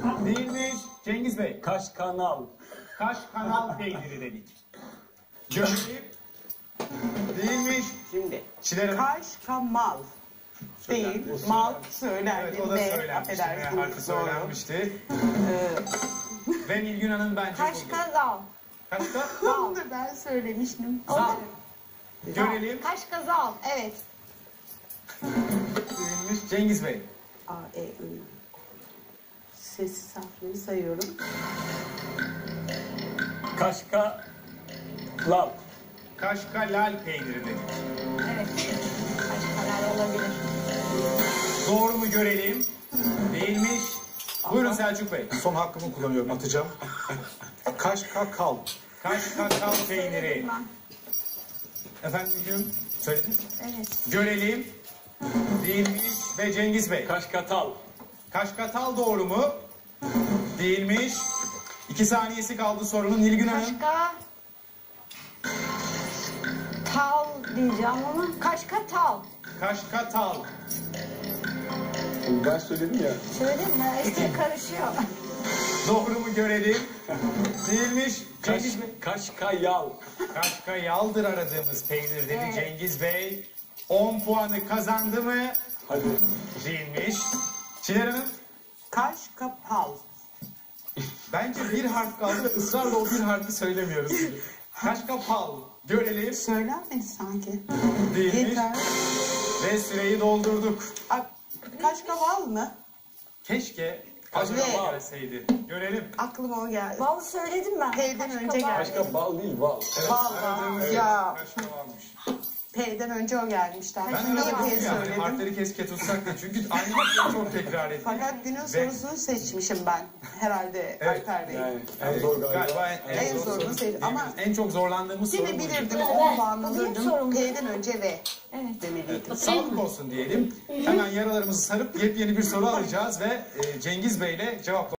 Değilmiş. Cengiz Bey. Kaşkanal. Kaşkanal peyniri dedik. Gömlek. Değilmiş. Şimdi Çilerim. kaşkamal değil, mal söylendi. Evet, o da söylenmişti. Affedersiniz, Harfi söylenmişti. Ve Nilgün Hanım bence buldu. Kaşkazal. Kaşka? Onu da ben söylemiştim. Zal. Görelim. Kaşkazal. Evet. Değilmiş. Cengiz Bey. A, E, I. Sessiz harfleri sayıyorum. Kaşkalal. Kaşkalal peyniri dedik. Evet. Kaşkalal olabilir. Doğru mu görelim? Değilmiş. Buyurun Selçuk Bey. Son hakkımı kullanıyorum, atacağım. Kaşkakal. Kaşkakal peyniri. Efendim Nilgün söylediniz. Evet. Görelim. Değilmiş. Ve Cengiz Bey. Kaşkatal. Kaşkatal doğru mu? Değilmiş. 2 saniyesi kaldı sorunun. Nilgün Hanım. Tal diyeceğim ama. Kaşkatal. Kaşkatal. Ben söyledim ya. Söyledim mi? İşte karışıyor. Doğru mu görelim? Değilmiş. Cengiz Bey. Kaşkayal. Kaşkayaldır aradığımız peynir dedi Evet. Cengiz Bey. 10 puanı kazandı mı? Hadi. Değilmiş. Çiler Hanım. Kaşkapal. Bence bir harf kaldı ve ısrarla o bir harfi söylemiyoruz. Kaşkapal. Görelim. Söylenmedi sanki. Değilmiş. Yeter. Ve süreyi doldurduk. Kaşkaval mı? Keşke Hadi. kaşkabal gelseydi. Görelim. Aklıma o geldi. Bal söyledim ben. P'den önce Kaşkabal. geldi. Kaşkabal değil, bal. Vallahi ya. Kaşkabalmış. P'den önce o gelmişti. Ben Niye arada P dedim yani söyledim? harfleri keşke tutsak diye. Çünkü aynı harfleri çok tekrar ettik. Fakat günün Ve- sorusunu seçmişim ben. Herhalde Evet, Alper Bey. Yani en zor galiba. Galiba En zorunu seçtim. Ama en çok zorlandığımız soru yine buydu. bilirdim. Evet. 10 puan Bu benim alırdım. sorum. P'den önce V Evet. demeliydim. Sağlık olsun diyelim. Hemen yaralarımızı sarıp yepyeni bir soru alacağız ve Cengiz Bey'le cevapla